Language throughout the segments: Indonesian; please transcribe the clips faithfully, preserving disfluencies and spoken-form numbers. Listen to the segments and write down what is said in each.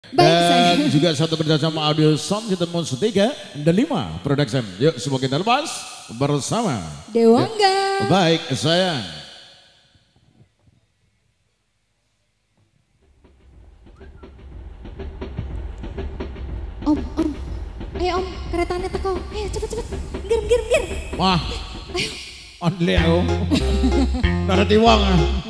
Dan juga satu kerjasama audio sound ketemu tiga dan lima production. Yuk semua kita lepas bersama Dewangga. Ya. Baik sayang. Om, om, ayo om, keretanya teko, ayo cepet cepet, gir gir gir. Wah, ayo. Only aku, nara tiwang.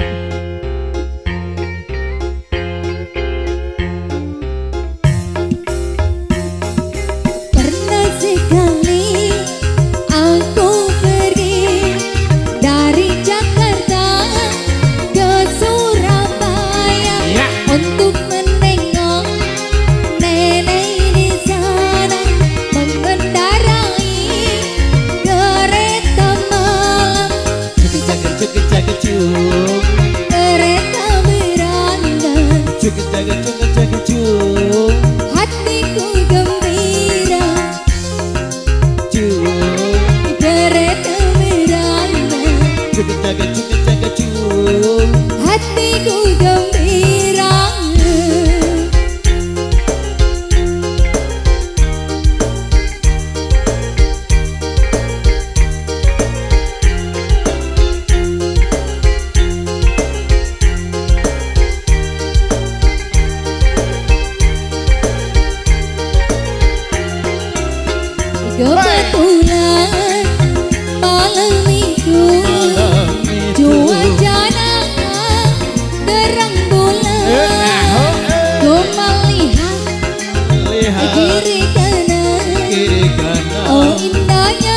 Pernah sekali aku pergi dari Jakarta ke Surabaya Ya. untuk menengok nenek di sana mengendarai kereta malam. Cukit jaga cukit jaga cuk, Kereta berangkat, cukit jaga cukit jaga cuk, hatiku gembira. cuk, Kereta berangkat, cukit jaga cukit jaga cuk. hatiku gembira. Kebetulan malam itu cuacanya terang bulan, ku melihat kiri kanan, oh indahnya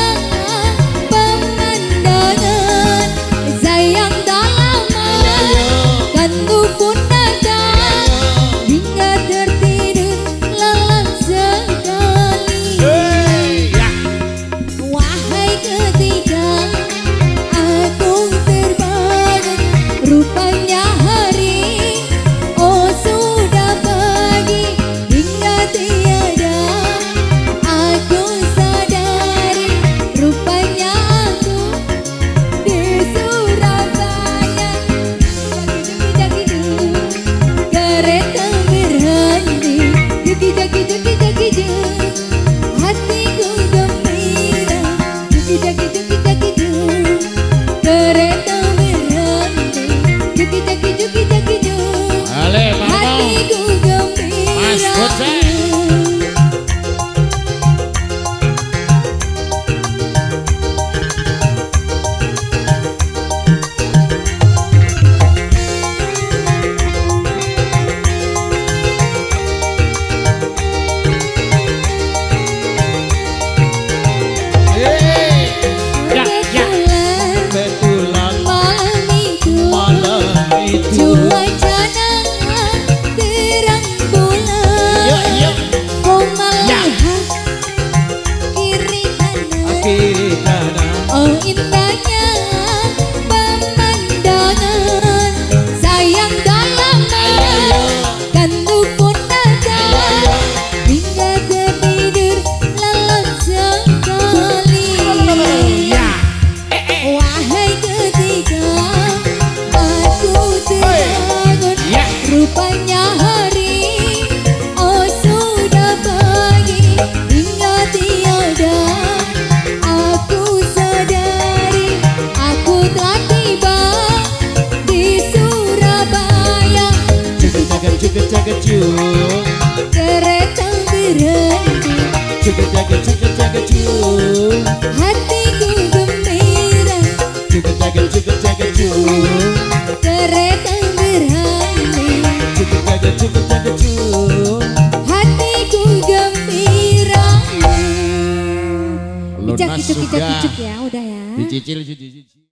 pemandangan. Sayang dah lama kan ku pun datang, hingga tertidur lelap sekali. Wahai ketika aku terbangun, rupanya hari, oh sudah pagi, hingga tiada aku sadari, rupanya aku di Surabaya. Jaki-jaki-jaki-du, kereta berhenti, jaki-jaki-jaki-jaki-du, hatiku gembira. Jaki-jaki-jaki-jaki-du, kereta berhenti, jaki-jaki-jaki-jaki-du, Ale, mama. hatiku gembira. Mas Bocah. Kebetulan Malam itu malam itu. cuacanya terang bulan, Yuk, yuk. ku melihat kiri kanan, Kiri kanan. oh indahnya pemandangan. Sayang dah lama kan ku pun datang, hingga tertidur lelap sekali. Wahai ketika aku terbangun, rupanya hari, oh sudah pagi, hingga tiada aku sadari, aku telah tiba di Surabaya. Cukit jaga cukit jaga cuk, Kereta berhenti, cukit jaga cukit jaga cuk, hatiku gembira. cukit jaga cukit jaga cuk, Kereta berhenti, cukit jaga cukit jaga cuk. hatiku gembira. Lunas Cicak cicak sudah. cicak ya, udah ya. Dicicil dicicil.